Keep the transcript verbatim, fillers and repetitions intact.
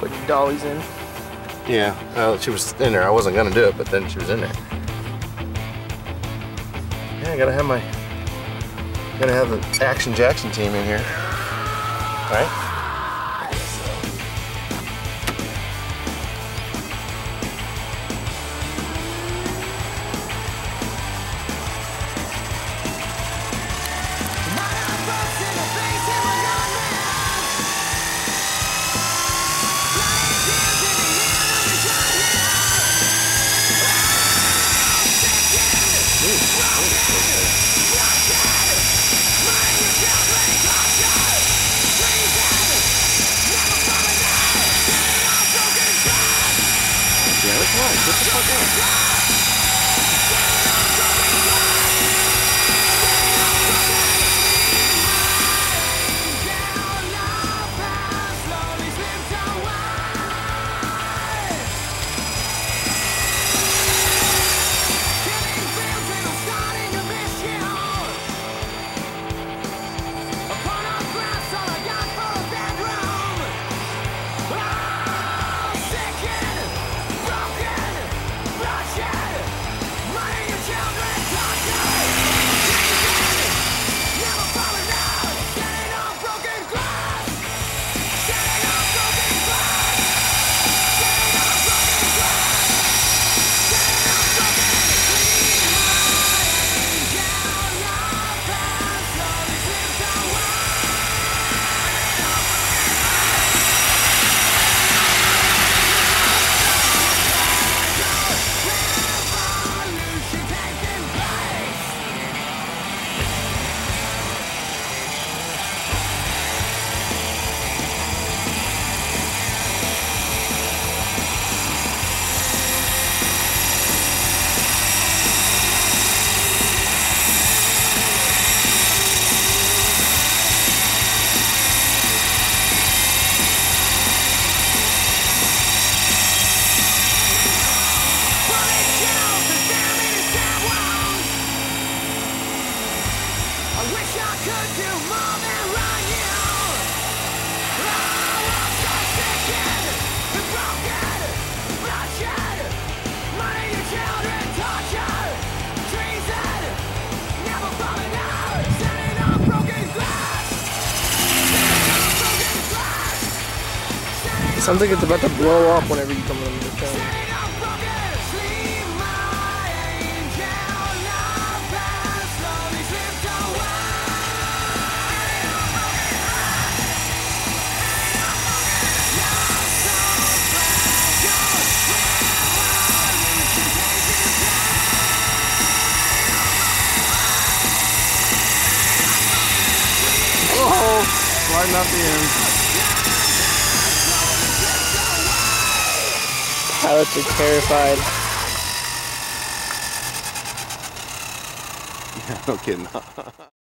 Like Dolly's in. Yeah, well, she was in there. I wasn't gonna do it, but then she was in there. Yeah, I gotta have my, gotta have the Action Jackson team in here, right? Yeah, that's right. Get the fuck out. It sounds like it's about to blow up whenever you come in the train. Oh, sliding off the end. Pilots are terrified. Yeah, no kidding.